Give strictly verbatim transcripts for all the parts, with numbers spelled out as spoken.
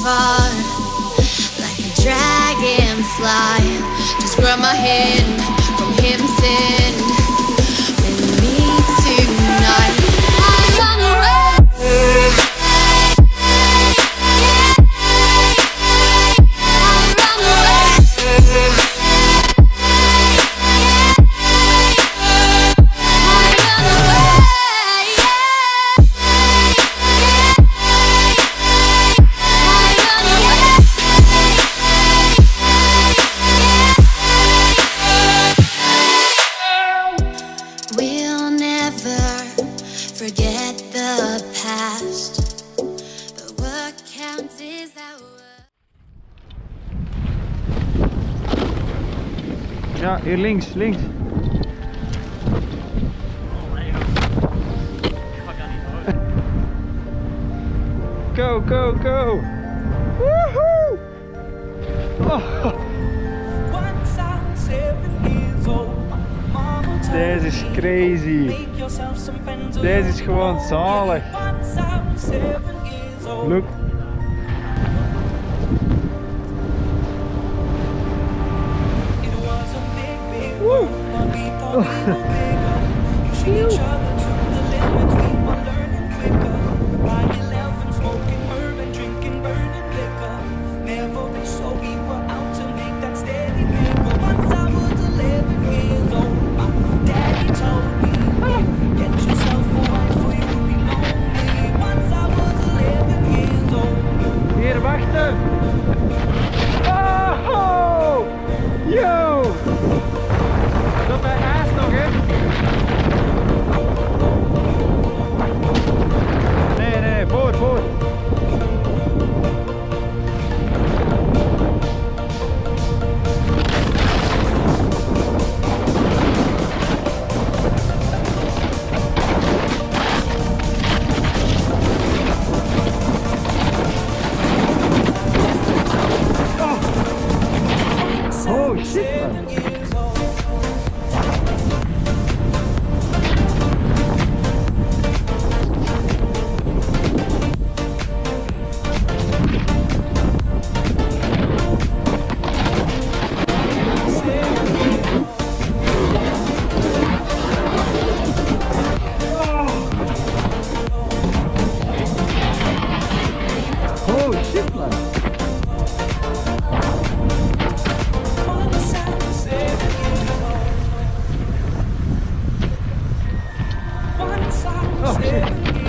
far, like a dragonfly. Just grab my hand from him, send with me tonight. I run away. Forget the past, but what counts is that Ja, hier links, links. Go, go, go! Woohoo! Oh. Deze is crazy. Deze is gewoon zalig. Look. Woo. Oh. Hier, wachten! Oh! Yo! Dat bij haast nog, hè? Nee, nee, voor, voor! Oh shit, man. Oh shit, man. Oh, shit.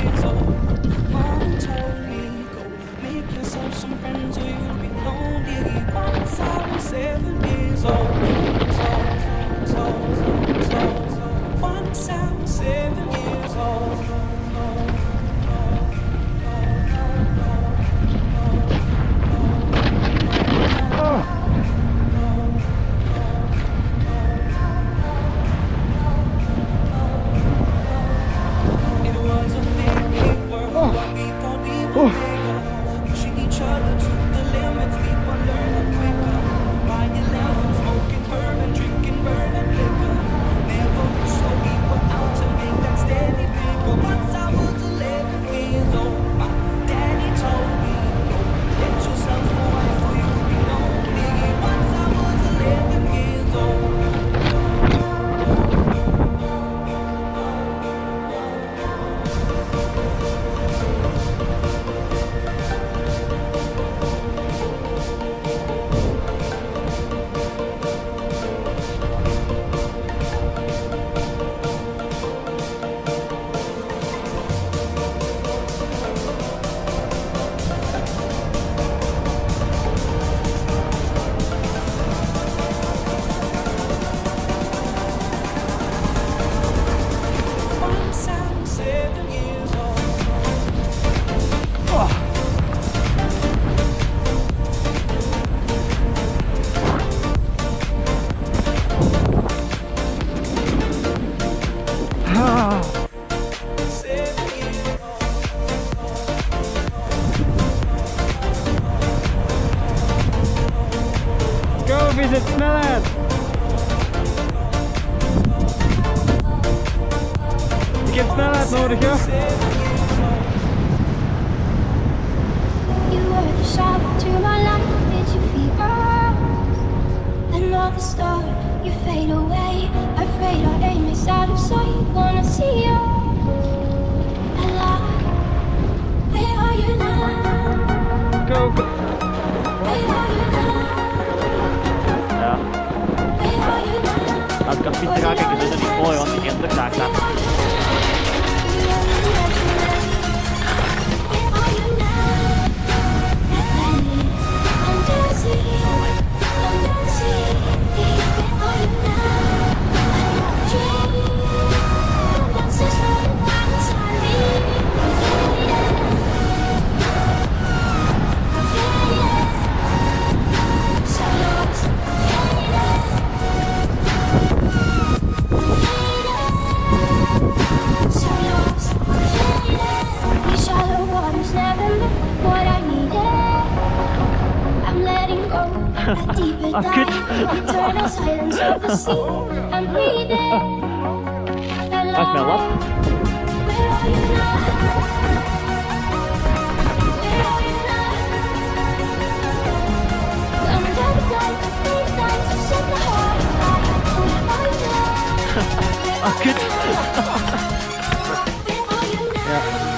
Is het snelheid? Ik heb snelheid nodig, ja. kan fietsen gaan. Kijk, dit is niet mooi, want die geen terugzaak staat. Ah, kut. Dat is wel last. Ah, kut. Ja.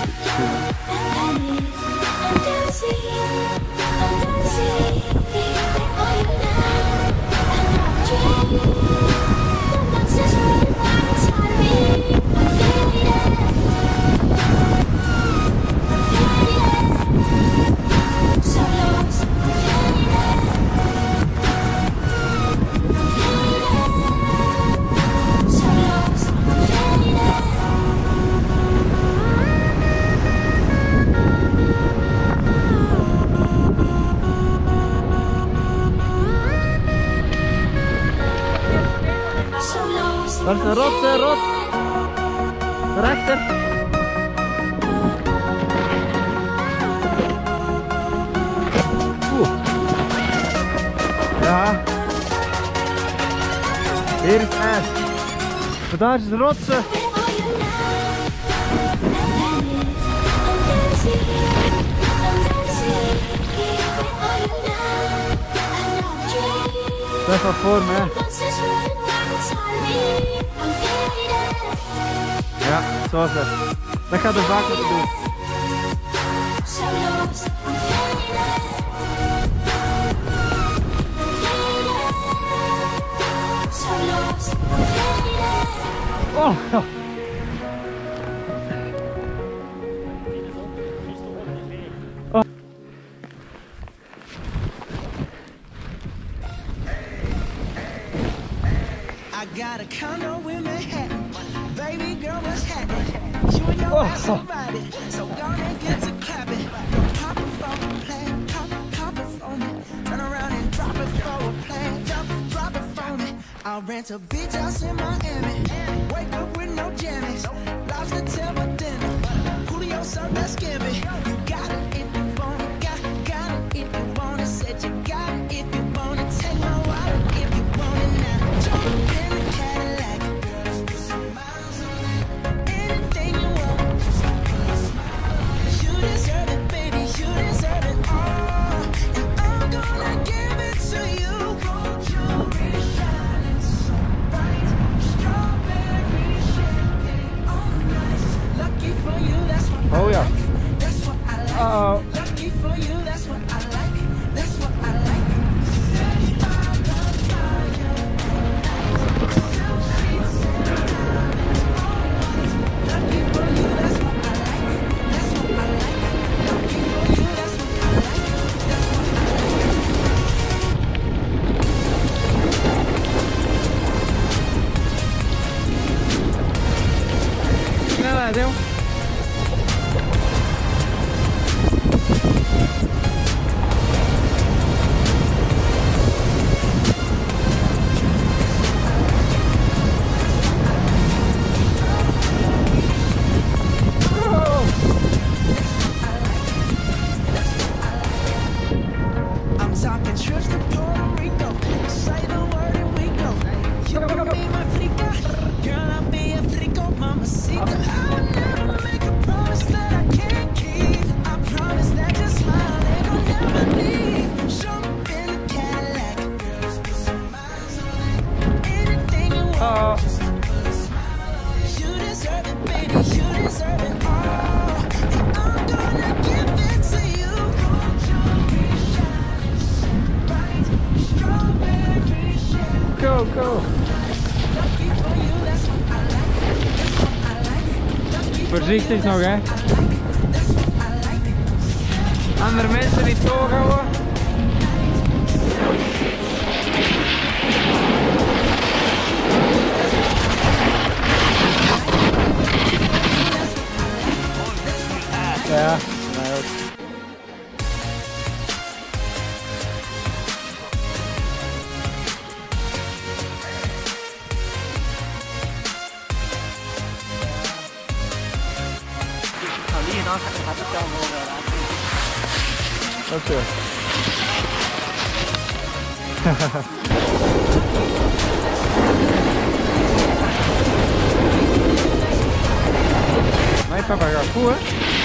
Dat is een rots, een rots. Rechter. Oeh. Ja. Hier is ijs. Maar daar is de rotsen. Dat is wat voor mij. Ja, zo is het. Dat gaat er vaak moeten doen. Oh. Oh. I got a condo in Manhattan. Baby girl, what's happening? You and your ass invited, so gonna get to clapping. Pop it for a plan, pop, pop it for me. Turn around and drop it for a plan, drop, drop it for me. I'll rent a beach house in Miami. Wake up with no jammies. Lobster tail for dinner. Julio served that scampi. You got it if you want it, got, got it if you want it. Said you got it if you want it. Take my wallet if you want it now. Jump in the Cadillac. Anything you want. You deserve it, baby. You deserve it all. And I'm gonna give it to you. Gold jewelry shining so bright. Strawberry champagne all night. Lucky for you, that's what I Oh ja. like. That's what I like. Uh-oh. Lucky for you, that's what I like. That's what I like. Snelheid, joh. I'm talking trips to Puerto Rico. Say the word and we go. You can be my frica. Girl, I'll be a frico, mamacita. I will never make a promise that I can't keep. I promise that your smile ain't gonna never leave. Jump in the Cadillac. Anything you want. Uh-oh. You deserve it, baby. You deserve it all. And I'm gonna give it to you. Go, go. Lucky Voorzichtig nog, hè. Andere mensen niet doorhouden. Ja, mij ook. Oké. Mijn papa gaat goed, hè?